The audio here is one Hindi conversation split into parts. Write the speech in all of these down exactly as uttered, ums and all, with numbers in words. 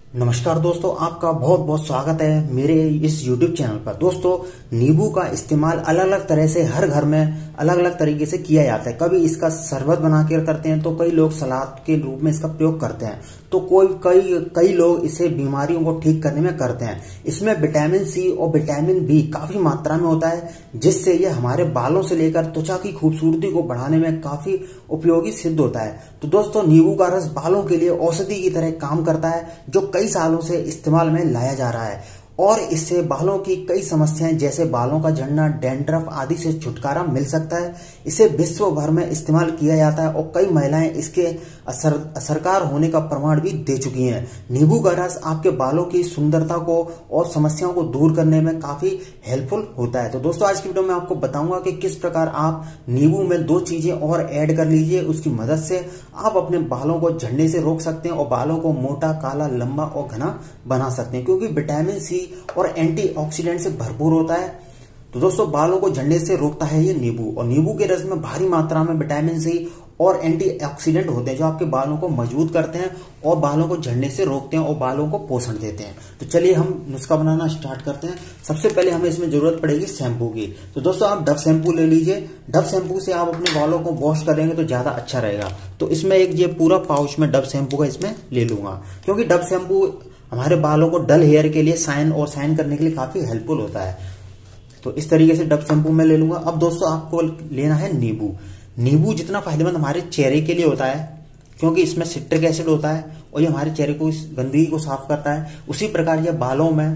नमस्कार दोस्तों, आपका बहुत बहुत स्वागत है मेरे इस YouTube चैनल पर। दोस्तों, नींबू का इस्तेमाल अलग अलग तरह से हर घर में अलग अलग तरीके से किया जाता है। कभी इसका शरबत बना कर करते हैं, तो कई लोग सलाद के रूप में इसका प्रयोग करते हैं, तो कोई कई कई लोग इसे बीमारियों को ठीक करने में करते हैं। इसमें विटामिन सी और विटामिन बी काफी मात्रा में होता है, जिससे ये हमारे बालों से लेकर त्वचा की खूबसूरती को बढ़ाने में काफी उपयोगी सिद्ध होता है। तो दोस्तों, नींबू का रस बालों के लिए औषधि की तरह काम करता है, जो कई सालों से इस्तेमाल में लाया जा रहा है और इससे बालों की कई समस्याएं जैसे बालों का झड़ना, डैंड्रफ आदि से छुटकारा मिल सकता है। इसे विश्व भर में इस्तेमाल किया जाता है और कई महिलाएं इसके असर असरकार होने का प्रमाण भी दे चुकी हैं। नींबू का रस आपके बालों की सुंदरता को और समस्याओं को दूर करने में काफी हेल्पफुल होता है। तो दोस्तों, आज की वीडियो में आपको बताऊंगा कि किस प्रकार आप नींबू में दो चीजें और ऐड कर लीजिए, उसकी मदद से आप अपने बालों को झड़ने से रोक सकते हैं और बालों को मोटा, काला, लंबा और घना बना सकते हैं, क्योंकि विटामिन सी और एंटीऑक्सीडेंट से भरपूर होता है। तो दोस्तों, बालों को झड़ने से रोकता है ये नींबू, और नींबू के रस में भारी मात्रा में विटामिन सी और एंटीऑक्सीडेंट होते हैं, जो आपके बालों को मजबूत करते हैं और बालों को झड़ने से रोकते हैं और बालों को पोषण देते हैं। तो चलिए हम नुस्खा बनाना स्टार्ट करते हैं। सबसे पहले हमें इसमें जरूरत पड़ेगी शैम्पू की। तो दोस्तों, आप डव शैम्पू ले लीजिए। डव शैम्पू से आप अपने बालों को वॉश करेंगे तो ज्यादा अच्छा रहेगा। तो इसमें एक ये पूरा पाउच में डव शैम्पू का इसमें ले लूंगा, क्योंकि डव शैम्पू हमारे बालों को डल हेयर के लिए शाइन और शाइन करने के लिए काफी हेल्पफुल होता है। तो इस तरीके से डव शैम्पू में ले लूंगा। अब दोस्तों, आपको लेना है नींबू। नींबू जितना फायदेमंद हमारे चेहरे के लिए होता है, क्योंकि इसमें सिट्रिक एसिड होता है और ये हमारे चेहरे को गंदगी को साफ करता है, उसी प्रकार ये बालों में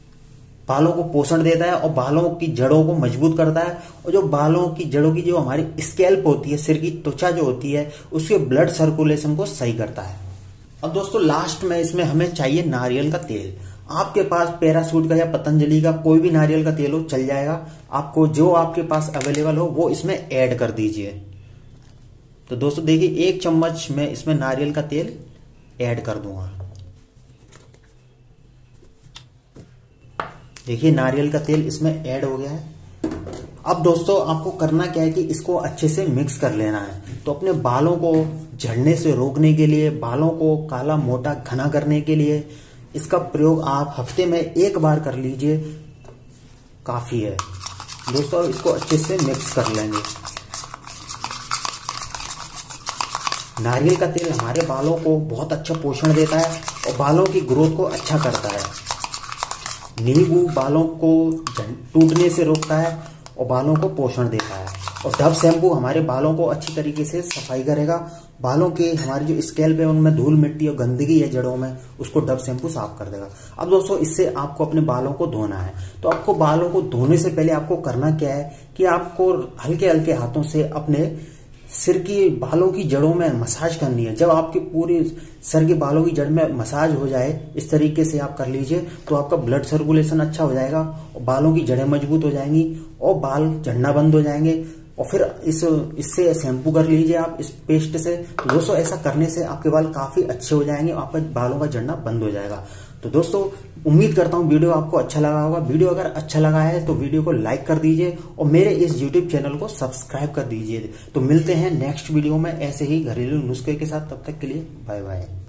बालों को पोषण देता है और बालों की जड़ों को मजबूत करता है। और जो बालों की जड़ों की जो हमारी स्कैल्प होती है, सिर की त्वचा जो होती है, उसके ब्लड सर्कुलेशन को सही करता है। अब दोस्तों, लास्ट में इसमें हमें चाहिए नारियल का तेल। आपके पास पैराशूट का या पतंजलि का कोई भी नारियल का तेल हो चल जाएगा। आपको जो आपके पास अवेलेबल हो वो इसमें ऐड कर दीजिए। तो दोस्तों देखिए, एक चम्मच में इसमें नारियल का तेल ऐड कर दूंगा। देखिए, नारियल का तेल इसमें ऐड हो गया है। अब दोस्तों, आपको करना क्या है कि इसको अच्छे से मिक्स कर लेना है। तो अपने बालों को झड़ने से रोकने के लिए, बालों को काला, मोटा, घना करने के लिए इसका प्रयोग आप हफ्ते में एक बार कर लीजिए, काफी है। दोस्तों, इसको अच्छे से मिक्स कर लेंगे। नारियल का तेल हमारे बालों को बहुत अच्छा पोषण देता है और बालों की ग्रोथ को अच्छा करता है। नींबू बालों को टूटने से रोकता है और बालों को पोषण देता है। और डव शैम्पू हमारे बालों को अच्छी तरीके से सफाई करेगा। बालों के हमारी जो स्कैल्प है उनमें धूल मिट्टी और गंदगी है जड़ों में, उसको डव शैम्पू साफ कर देगा। अब दोस्तों, इससे आपको अपने बालों को धोना है। तो आपको बालों को धोने से पहले आपको करना क्या है कि आपको हल्के हल्के हाथों से अपने सिर की बालों की जड़ों में मसाज करनी है। जब आपके पूरे सर के बालों की जड़ में मसाज हो जाए, इस तरीके से आप कर लीजिए, तो आपका ब्लड सर्कुलेशन अच्छा हो जाएगा और बालों की जड़ें मजबूत हो जाएंगी और बाल झड़ना बंद हो जाएंगे। और फिर इस इससे शैम्पू कर लीजिए आप इस पेस्ट से। तो दोस्तों, ऐसा करने से आपके बाल काफी अच्छे हो जाएंगे, आपके बालों का झड़ना बंद हो जाएगा। तो दोस्तों, उम्मीद करता हूं वीडियो आपको अच्छा लगा होगा। वीडियो अगर अच्छा लगा है तो वीडियो को लाइक कर दीजिए और मेरे इस यूट्यूब चैनल को सब्सक्राइब कर दीजिए। तो मिलते हैं नेक्स्ट वीडियो में ऐसे ही घरेलू नुस्खे के साथ। तब तक के लिए बाय बाय।